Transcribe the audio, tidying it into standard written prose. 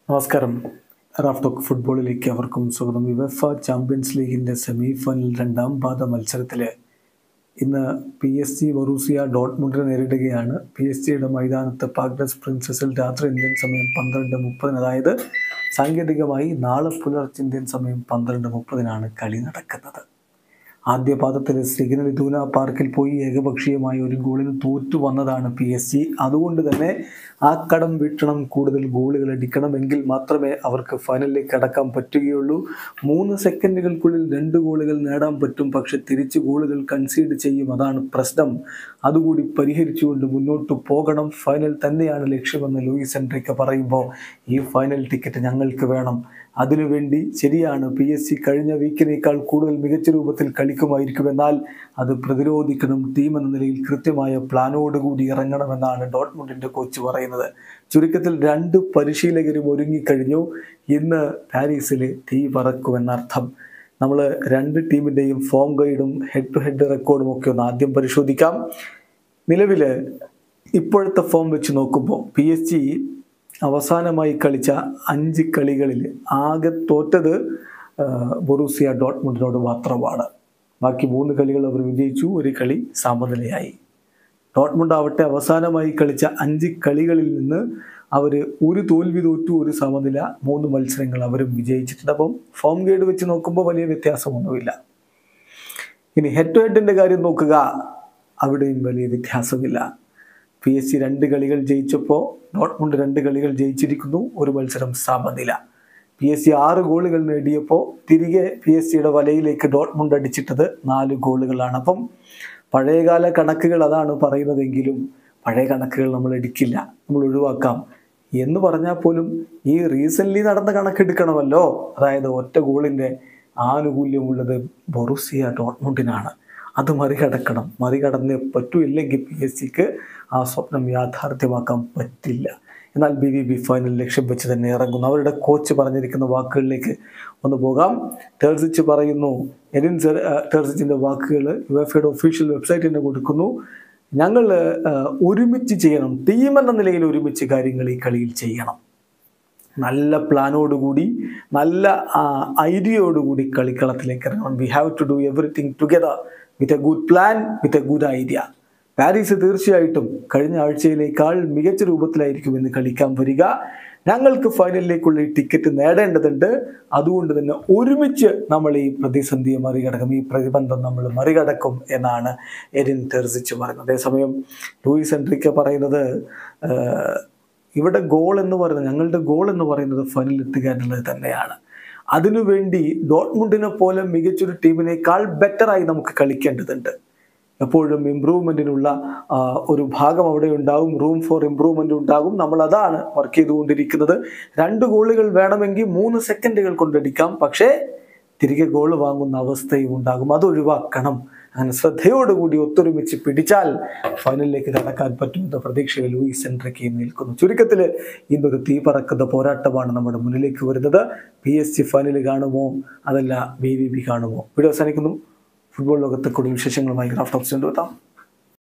നമസ്കാരം. Raf talk ഫുട്ബോളിലേക്ക് അവർക്കും സ്വാഗതം. യുവേഫ ചാമ്പ്യൻസ് ലീഗിൻ്റെ സെമി ഫൈനൽ രണ്ടാം പാദ മത്സരത്തിൽ ഇന്ന് PSG ബൊറൂസിയ ഡോട്ട്മുണ്ടിനെ നേരിടുകയാണ്. PSG മൈതാനത്ത് പാഗ്നസ് പ്രിൻസസിൽ രാത്രി ഇന്ത്യൻ സമയം 12:30, അതായത് സാങ്കേതികമായി നാളെ പുലർച്ചെ ഇന്ത്യൻ സമയം 12:30 കളി നടക്കുന്നത്. ആദ്യ പാദത്തിൽ സിഗ്നൽ ഇദൂന പാർക്കിൽ പോയി ഏകപക്ഷീയമായ ഒരു ഗോളിന് തോറ്റു വന്നതാണ് PSG. അതുകൊണ്ട് തന്നെ ആ കടം വീട്ടണം, കൂടുതൽ ഗോളുകൾ അടിക്കണമെങ്കിൽ മാത്രമേ അവർക്ക് ഫൈനലിലേക്ക് കടക്കാൻ പറ്റുകയുള്ളൂ. 3 സെക്കൻഡുകൾക്കുള്ളിൽ 2 ഗോളുകൾ നേടാൻ പറ്റും, പക്ഷെ തിരിച്ച് ഗോളുകൾ കൺസീഡ് ചെയ്യും. അതാണ് പ്രശ്നം. അതുകൂടി പരിഹരിച്ചുകൊണ്ട് മുന്നോട്ട് പോകണം. ഫൈനൽ തന്നെയാണ് ലക്ഷ്യമെന്ന് ലൂയിസ് എൻറിക്ക പറയുമ്പോൾ ഈ ഫൈനൽ ടിക്കറ്റ് ഞങ്ങൾക്ക് വേണം. അതിനുവേണ്ടി ശരിയാണ്, PSG കഴിഞ്ഞ വീക്കിനേക്കാൾ കൂടുതൽ മികച്ച രൂപത്തിൽ കളിക്കുമായിരിക്കും. എന്നാൽ അത് പ്രതിരോധിക്കണം. ടീം എന്ന നിലയിൽ കൃത്യമായ പ്ലാനോടുകൂടി ഇറങ്ങണമെന്നാണ് ഡോട്ട്മുണ്ടിൻ്റെ കോച്ച് പറയുന്നത്. ചുരുക്കത്തിൽ 2 പരിശീലകരും ഒരുങ്ങിക്കഴിഞ്ഞു. ഇന്ന് പാരീസിൽ തീ പറക്കുമെന്നർത്ഥം. നമ്മൾ 2 ടീമിൻ്റെയും ഫോം ഗൈഡും ഹെഡ് ടു ഹെഡ് റെക്കോർഡും ഒക്കെ ഒന്ന് ആദ്യം പരിശോധിക്കാം. നിലവിൽ ഇപ്പോഴത്തെ ഫോം വെച്ച് നോക്കുമ്പോൾ PSG അവസാനമായി കളിച്ച 5 കളികളിൽ ആകെ തോറ്റത് ബൊറൂസിയ ഡോട്ട്മുണ്ടിനോട് മാത്രമാണ്. ബാക്കി 3 കളികൾ അവർ വിജയിച്ചു, 1 കളി സമനിലയായി. ഡോട്ട്മുണ്ട് ആവട്ടെ അവസാനമായി കളിച്ച 5 കളികളിൽ നിന്ന് അവർ 1 തോൽവി തോറ്റു, 1 സമനില, 3 മത്സരങ്ങൾ അവരും വിജയിച്ചിട്ടുണ്ട്. അപ്പം ഫോം ഗൈഡ് വെച്ച് നോക്കുമ്പോൾ വലിയ വ്യത്യാസമൊന്നുമില്ല. ഇനി ഹെഡ് ടു ഹെഡിൻ്റെ കാര്യം നോക്കുക, അവിടെയും വലിയ വ്യത്യാസമില്ല. PSG 2 കളികൾ ജയിച്ചപ്പോൾ ഡോട്ട്മുണ്ട് 2 കളികൾ ജയിച്ചിരിക്കുന്നു, 1 മത്സരം സമനില. PSG 6 ഗോളുകൾ നേടിയപ്പോൾ തിരികെ PSG വലയിലേക്ക് ഡോട്ട്മുണ്ട് അടിച്ചിട്ടത് 4 ഗോളുകളാണ്. അപ്പം പഴയകാല കണക്കുകൾ അതാണ് പറയുന്നതെങ്കിലും പഴയ കണക്കുകൾ നമ്മൾ എടുക്കില്ല, നമ്മൾ ഒഴിവാക്കാം എന്ന് പറഞ്ഞാൽ പോലും ഈ റീസെൻ്റ്ലി നടന്ന കണക്കെടുക്കണമല്ലോ. അതായത് ഒറ്റ ഗോളിൻ്റെ ആനുകൂല്യമുള്ളത് ബൊറൂസിയ ഡോട്ട്മുണ്ടിനാണ്. അത് മറികടക്കണം. മറികടന്നേ പറ്റൂ, ഇല്ലെങ്കിൽ PSG ആ സ്വപ്നം യാഥാർത്ഥ്യമാക്കാൻ പറ്റില്ല. എന്നാൽ BVB ഫൈനൽ ലക്ഷ്യം വെച്ച് തന്നെ ഇറങ്ങുന്നു. അവരുടെ കോച്ച് പറഞ്ഞിരിക്കുന്ന വാക്കുകളിലേക്ക് ഒന്ന് പോകാം. ടെർസിച്ച് പറയുന്നു, എഡിൻ ടെർസിച്ചിൻ്റെ വാക്കുകൾ യുവേഫയുടെ ഒഫീഷ്യൽ വെബ്സൈറ്റിന് കൊടുക്കുന്നു. ഞങ്ങൾ ഒരുമിച്ച് ചെയ്യണം, ടീം എന്ന നിലയിൽ ഒരുമിച്ച് കാര്യങ്ങൾ ഈ കളിയിൽ ചെയ്യണം. നല്ല പ്ലാനോടുകൂടി, നല്ല ഐഡിയയോടുകൂടി കളിക്കളത്തിലേക്ക് ഇറങ്ങണം. We have to do everything together with a good plan, with a good idea. Paris തീർച്ചയായിട്ടും കഴിഞ്ഞ ആഴ്ചയിലേക്കാൾ മികച്ച രൂപത്തിലായിരിക്കും ഇന്ന് കളിക്കാൻ വരിക. ഞങ്ങൾക്ക് ഫൈനലിലേക്കുള്ള ഈ ടിക്കറ്റ് നേടേണ്ടതുണ്ട്. അതുകൊണ്ട് തന്നെ ഒരുമിച്ച് നമ്മൾ ഈ പ്രതിസന്ധിയെ മറികടക്കും, ഈ പ്രതിബന്ധം നമ്മൾ മറികടക്കും എന്നാണ് എഡിൻ ടെർസിച്ച് പറയുന്നത്. അതേസമയം ലൂയിസ് എൻറിക്ക പറയുന്നത് ഇവിടെ ഗോൾ എന്ന് പറയുന്നത്, ഞങ്ങളുടെ ഗോൾ എന്ന് പറയുന്നത് ഫൈനലിൽ എത്തുക എന്നുള്ളത് തന്നെയാണ്. അതിനുവേണ്ടി ഡോട്ട്മുണ്ടിനെ പോലെ മികച്ചൊരു ടീമിനേക്കാൾ ബെറ്ററായി നമുക്ക് കളിക്കേണ്ടതുണ്ട്. എപ്പോഴും ഇമ്പ്രൂവ്മെൻറ്റിനുള്ള ഒരു ഭാഗം അവിടെ ഉണ്ടാകും, റൂം ഫോർ ഇമ്പ്രൂവ്മെൻ്റ് ഉണ്ടാകും. നമ്മൾ അതാണ് വർക്ക് ചെയ്തുകൊണ്ടിരിക്കുന്നത്. 2 ഗോളുകൾ വേണമെങ്കിൽ 3 സെക്കൻഡുകൾ കൊണ്ടടിക്കാം, പക്ഷേ തിരികെ ഗോൾ വാങ്ങുന്ന അവസ്ഥയും ഉണ്ടാകും. അത് ഒഴിവാക്കണം. അങ്ങനെ ശ്രദ്ധയോടുകൂടി ഒത്തൊരുമിച്ച് പിടിച്ചാൽ ഫൈനലിലേക്ക് കടക്കാൻ പറ്റുമെന്ന പ്രതീക്ഷയിൽ ലൂയിസ് എൻറിക്ക നിൽക്കുന്നു. ചുരുക്കത്തിൽ ഇന്നൊരു തീ പറക്കുന്ന പോരാട്ടമാണ് നമ്മുടെ മുന്നിലേക്ക് വരുന്നത്. PSG ഫൈനൽ കാണുമോ അതല്ല BVB കാണുമോ? വീഡിയോ അവസാനിക്കുന്നു. ഫുട്ബോൾ ലോകത്തെ കൂടുതൽ വിശേഷങ്ങളുമായി റാഫ് ടോക്സ് കൊണ്ടുവെത്താം.